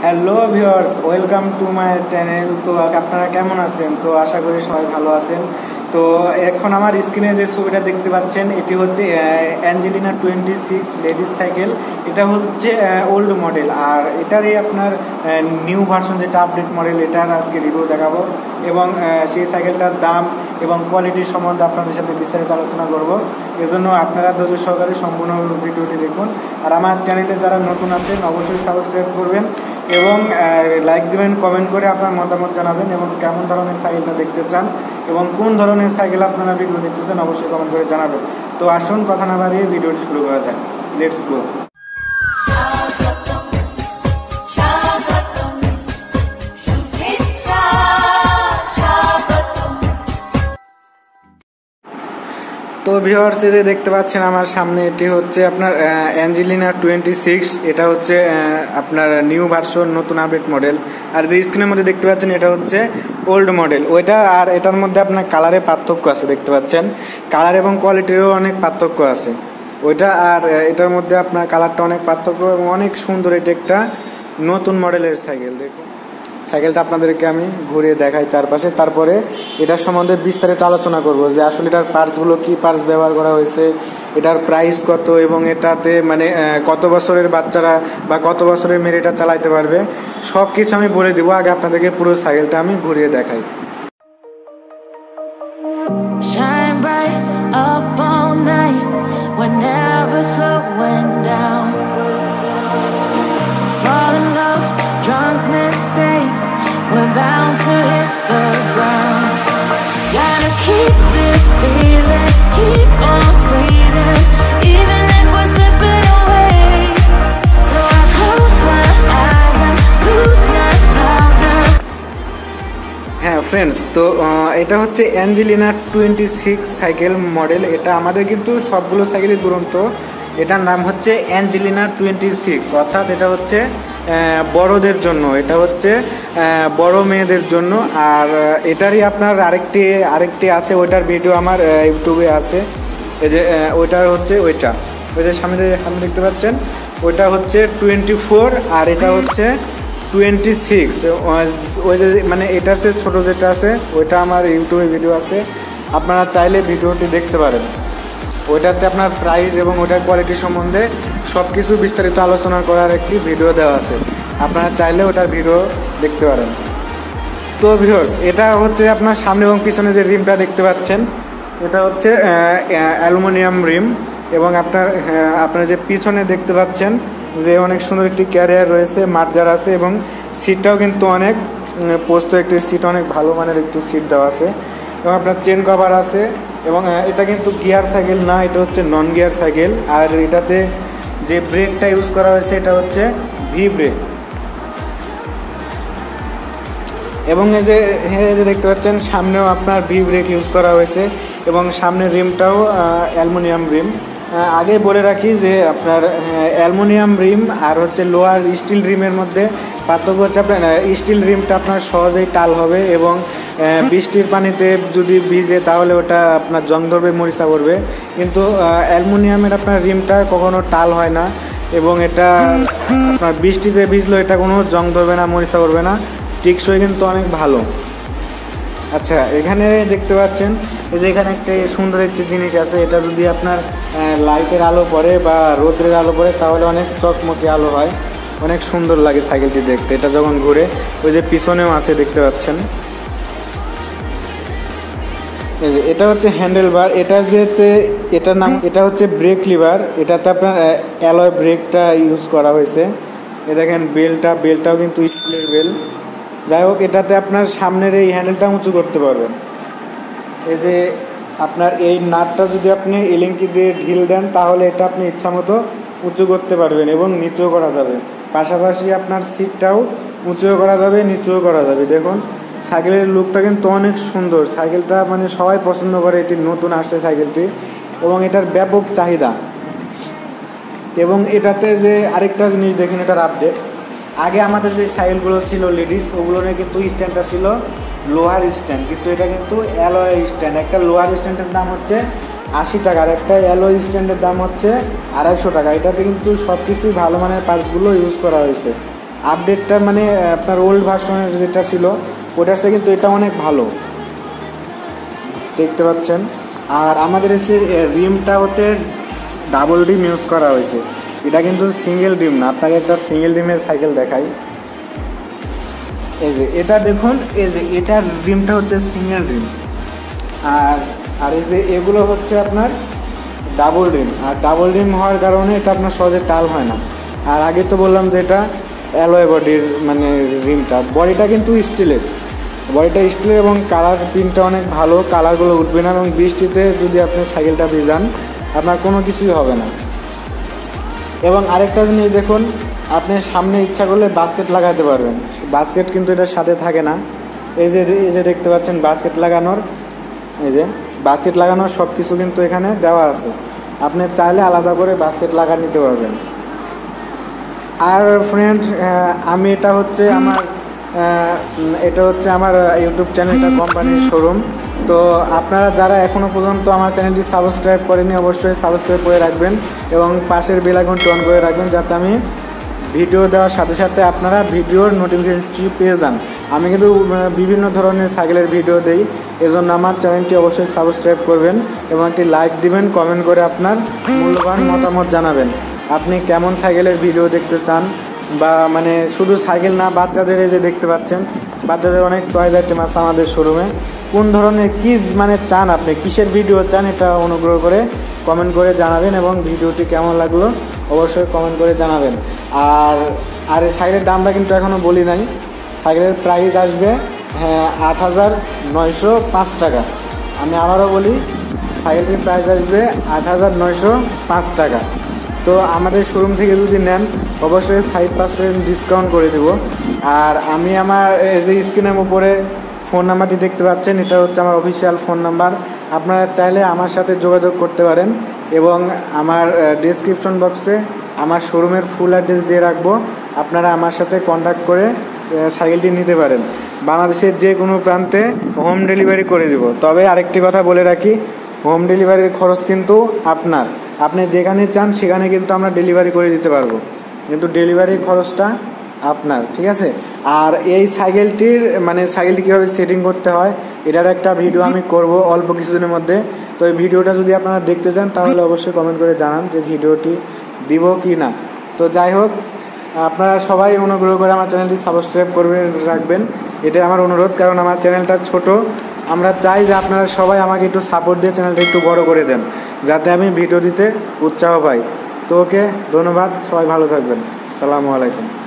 Hello viewers, welcome to my channel. তো আপনারা কেমন আছেন? তো আশা করি সবাই ভালো আছেন। তো এখন আমার স্ক্রিনে যে ছবিটা দেখতে পাচ্ছেন এটি হচ্ছে অ্যাঞ্জেলিনা 26 লেডিস সাইকেল। এটা হচ্ছে ওল্ড মডেল, আর এটারই আপনার নিউ ভার্সন যেটা আপডেট মডেল, এটার আজকে রিভিউ দেখাবো এবং সেই সাইকেলটার দাম এবং কোয়ালিটির সম্বন্ধে আপনাদের সাথে বিস্তারিত আলোচনা করব। এজন্য আপনারা ধৈর্য সহকারে সম্পূর্ণ ভিডিওটি দেখুন। আর আমার চ্যানেলে যারা নতুন আছেন অবশ্যই সাবস্ক্রাইব করবেন এবং লাইক দেবেন, কমেন্ট করে আপনার মতামত জানাবেন এবং কেমন ধরনের সাইকেলটা দেখতে চান এবং কোন ধরনের সাইকেল আপনারা ভিডিও দেখতে চান অবশ্যই কমেন্ট করে জানাবেন। তো আসুন কথা না বাড়িয়ে ভিডিওটি শুরু করা যাক। Let's go. তো ভিউয়ার্স, এই যে দেখতে পাচ্ছেন আমার সামনে, এটি হচ্ছে আপনার অ্যাঞ্জেলিনা 26। এটা হচ্ছে আপনার নিউ ভার্সন, নতুন আপডেট মডেল। আর যে স্ক্রিনের মধ্যে দেখতে পাচ্ছেন এটা হচ্ছে ওল্ড মডেল। ওইটা আর এটার মধ্যে আপনার কালারে পার্থক্য আছে, দেখতে পাচ্ছেন কালার এবং কোয়ালিটিরও অনেক পার্থক্য আছে। ওইটা আর এটার মধ্যে আপনার কালারটা অনেক পার্থক্য এবং অনেক সুন্দর। এটা একটা নতুন মডেলের সাইকেল। দেখুন সাইকেলটা আপনাদেরকে আমি ঘুরিয়ে দেখাই চারপাশে, তারপরে এটার সম্বন্ধে বিস্তারিত আলোচনা করব যে আসলে এটার পার্টসগুলো কি পার্টস ব্যবহার করা হয়েছে, এটার প্রাইস কত এবং এটাতে মানে কত বছরের বাচ্চারা বা কত বছরের মেয়ে এটা চালাইতে পারবে, সব কিছু আমি বলে দিব। আগে আপনাদেরকে পুরো সাইকেলটা আমি ঘুরিয়ে দেখাই। We're bound to hit the ground. Gotta keep this feeling, keep on breathing, even if we're slipping away. So I close my eyes and lose myself now. হ্যাঁ ফ্রেন্ডস, তো এটা হচ্ছে অ্যাঞ্জেলিনা 26 সাইকেল মডেল। এটা আমাদের কিন্তু সবগুলো সাইকেলই দুরন্ত। এটার নাম হচ্ছে অ্যাঞ্জেলিনা 26, অর্থাৎ এটা হচ্ছে বড়দের জন্য, এটা হচ্ছে বড় মেয়েদের জন্য। আর এটারই আপনার আরেকটি আছে, ওইটার ভিডিও আমার ইউটিউবে আছে। এই যে ওইটার হচ্ছে ওইটা, ওই যে সামনে দেখতে পাচ্ছেন, ওইটা হচ্ছে 24 আর এটা হচ্ছে 26। ওই যে মানে এটার যে ছোটো যেটা আছে ওইটা আমার ইউটিউবে ভিডিও আছে, আপনারা চাইলে ভিডিওটি দেখতে পারেন। ওইটাতে আপনার প্রাইস এবং ওইটার কোয়ালিটি সম্বন্ধে সব কিছু বিস্তারিত আলোচনা করার একটি ভিডিও দেওয়া আছে, আপনারা চাইলে ওটার ভিডিও দেখতে পারেন। তো ভিউয়ার্স, এটা হচ্ছে আপনার সামনে এবং পিছনে যে রিমটা দেখতে পাচ্ছেন এটা হচ্ছে অ্যালুমিনিয়াম রিম এবং আপনার যে পিছনে দেখতে পাচ্ছেন যে অনেক সুন্দর একটি ক্যারিয়ার রয়েছে, মাঠগার আছে এবং সিটটাও কিন্তু অনেক পোস্ত, একটি সিট অনেক ভালো মানের একটু সিট দেওয়া আছে এবং আপনার চেন কভার আছে। এবং এটা কিন্তু গিয়ার সাইকেল না, এটা হচ্ছে নন গিয়ার সাইকেল। আর এটাতে যে ব্রেকটা ইউজ করা হয়েছে এটা হচ্ছে ভি ব্রেক এবং এই যে দেখতে পাচ্ছেন সামনেও আপনার ভি ব্রেক ইউজ করা হয়েছে এবং সামনের রিমটাও অ্যালুমিনিয়াম রিম। আগে বলে রাখি যে আপনার অ্যালুমিনিয়াম রিম আর হচ্ছে লোয়ার স্টিল রিমের মধ্যে পার্থক্য হচ্ছে আপনার স্টিল রিমটা আপনার সহজেই টাল হবে এবং বৃষ্টির পানিতে যদি ভিজে তাহলে ওটা আপনার জং ধরবে, মরিচা করবে। কিন্তু অ্যালুমিনিয়ামের আপনার রিমটা কখনো টাল হয় না এবং এটা আপনার বৃষ্টিতে ভিজলো এটা কোনো জং ধরবে না, মরিচা করবে না, টেকসই কিন্তু অনেক ভালো। আচ্ছা, এখানে দেখতে পাচ্ছেন এই যে এখানে একটা সুন্দর একটি জিনিস আছে, এটা যদি আপনার লাইটের আলো পড়ে বা রোদ্রের আলো পড়ে তাহলে অনেক চকমকে আলো হয়, অনেক সুন্দর লাগে সাইকেলটি দেখতে। এটা যখন ঘুরে, ওই যে পিছনেও আছে দেখতে পাচ্ছেন। এই যে এটা হচ্ছে হ্যান্ডেল বার, এটার নাম এটা হচ্ছে ব্রেক লিভার। এটাতে আপনার অ্যালয় ব্রেকটা ইউজ করা হয়েছে। এ দেখেন বেলটাও কিন্তু স্টিলের বেল। যাই হোক, এটাতে আপনার সামনের এই হ্যান্ডেলটা উঁচু করতে পারবেন। এই যে আপনার এই নাটটা যদি আপনি এলিঙ্কি দিয়ে ঢিল দেন তাহলে এটা আপনি ইচ্ছা মতো উঁচু করতে পারবেন এবং নিচুও করা যাবে। পাশাপাশি আপনার সিটটাও উঁচুও করা যাবে, নিচুও করা যাবে। দেখুন সাইকেলের লুকটা কিন্তু অনেক সুন্দর। সাইকেলটা মানে সবাই পছন্দ করে, এটি নতুন আসছে সাইকেলটি এবং এটার ব্যাপক চাহিদা। এবং এটাতে যে আরেকটা জিনিস দেখুন, এটার আপডেট। আগে আমাদের যে সাইকেলগুলো ছিল লেডিস, ওগুলোর কিন্তু স্ট্যান্ডটা ছিল লোহার স্ট্যান্ড, কিন্তু এটা কিন্তু অ্যালয় স্ট্যান্ড। একটা লোহার স্ট্যান্ডের দাম হচ্ছে 80 টাকা আর একটা অ্যালয় স্ট্যান্ডের দাম হচ্ছে 250 টাকা। এটাতে কিন্তু সব কিছুই ভালো মানের পার্টসগুলো ইউজ করা হয়েছে আপডেটটা মানে আপনার ওল্ড ভার্সনের যেটা ছিল ওটার থেকে কিন্তু এটা অনেক ভালো দেখতে পাচ্ছেন। আর আমাদের এসে রিমটা হচ্ছে ডাবল রিম ইউজ করা হয়েছে, এটা কিন্তু সিঙ্গেল রিম না। আপনাকে একটা সিঙ্গেল রিমের সাইকেল দেখাই। এই যে এটা দেখুন, এই যে এটার রিমটা হচ্ছে সিঙ্গেল রিম, আর এই যে এগুলো হচ্ছে আপনার ডাবল রিম। আর ডাবল রিম হওয়ার কারণে এটা আপনার সহজে টাল হয় না। আর আগে তো বললাম যে এটা অ্যালয় বডির মানে রিমটা, বডিটা কিন্তু স্টিলের, বডিটা স্টিলের এবং কালার প্রিন্টটা অনেক ভালো, কালারগুলো উঠবে না এবং বৃষ্টিতে যদি আপনি সাইকেলটা ভিজান আপনার কোনো কিছুই হবে না। এবং আরেকটা জিনিস দেখুন, আপনি সামনে ইচ্ছা করলে বাস্কেট লাগাতে পারবেন, বাস্কেট কিন্তু এটার সাথে থাকে না। এই যে দেখতে পাচ্ছেন বাস্কেট লাগানোর, এই যে বাস্কেট লাগানোর সব কিছু কিন্তু এখানে দেওয়া আছে, আপনি চাইলে আলাদা করে বাস্কেট লাগা নিতে পারবেন। আর ফ্রেন্ড আমি এটা হচ্ছে আমার ইউটিউব চ্যানেলটা কোম্পানির শোরুম। তো আপনারা যারা এখনও পর্যন্ত আমার চ্যানেলটি সাবস্ক্রাইব করেনি অবশ্যই সাবস্ক্রাইব করে রাখবেন এবং পাশের বেল আইকনটি অন করে রাখবেন, যাতে আমি ভিডিও দেওয়ার সাথে সাথে আপনারা ভিডিওর নোটিফিকেশনটি পেয়ে যান। আমি কিন্তু বিভিন্ন ধরনের সাইকেলের ভিডিও দেই, এজন্য আমার চ্যানেলটি অবশ্যই সাবস্ক্রাইব করবেন এবং একটি লাইক দিবেন, কমেন্ট করে আপনার মূল্যবান মতামত জানাবেন। আপনি কেমন সাইকেলের ভিডিও দেখতে চান, বা মানে শুধু সাইকেল না, বাচ্চাদের এই যে দেখতে পাচ্ছেন বাচ্চাদের অনেক টয়েজ আইটেম আছে আমাদের শোরুমে। কোন ধরনের কি মানে চান, আপনি কিসের ভিডিও চান, এটা অনুগ্রহ করে কমেন্ট করে জানাবেন এবং ভিডিওটি কেমন লাগলো অবশ্যই কমেন্ট করে জানাবেন। আর এই সাইকেলের দামটা কিন্তু এখনও বলি নাই, সাইকেলের প্রাইস আসবে 8,905 টাকা। আমি আবারও বলি, সাইকেলটির প্রাইস আসবে 8,905 টাকা। তো আমাদের শোরুম থেকে যদি নেন অবশ্যই 5% ডিসকাউন্ট করে দেব। আর আমি আমার যে স্ক্রিনের উপরে ফোন নাম্বারটি দেখতে পাচ্ছেন, এটা হচ্ছে আমার অফিসিয়াল ফোন নাম্বার। আপনারা চাইলে আমার সাথে যোগাযোগ করতে পারেন এবং আমার ডেসক্রিপশন বক্সে আমার শোরুমের ফুল অ্যাড্রেস দিয়ে রাখবো, আপনারা আমার সাথে কন্ট্যাক্ট করে সাইকেলটি নিতে পারেন। বাংলাদেশের যে কোনো প্রান্তে হোম ডেলিভারি করে দেব। তবে আরেকটি কথা বলে রাখি, হোম ডেলিভারির খরচ কিন্তু আপনি যেখানে চান সেখানে কিন্তু আমরা ডেলিভারি করে দিতে পারবো, কিন্তু ডেলিভারির খরচটা আপনার, ঠিক আছে। আর এই সাইকেলটি কীভাবে সেটিং করতে হয় এটার একটা ভিডিও আমি করব অল্প কিছুদিনের মধ্যে। তো এই ভিডিওটা যদি আপনারা দেখতে চান তাহলে অবশ্যই কমেন্ট করে জানান যে ভিডিওটি দিব কি না। তো যাই হোক, আপনারা সবাই অনুগ্রহ করে আমার চ্যানেলটি সাবস্ক্রাইব করে রাখবেন, এটাই আমার অনুরোধ, কারণ আমার চ্যানেলটা ছোট। আমরা চাই যে আপনারা সবাই আমাকে একটু সাপোর্ট দিয়ে চ্যানেলটা একটু বড় করে দেন, যাতে আমি ভিডিও দিতে উৎসাহ পাই। তো ওকে, ধন্যবাদ, সবাই ভালো থাকবেন। আসসালামু আলাইকুম।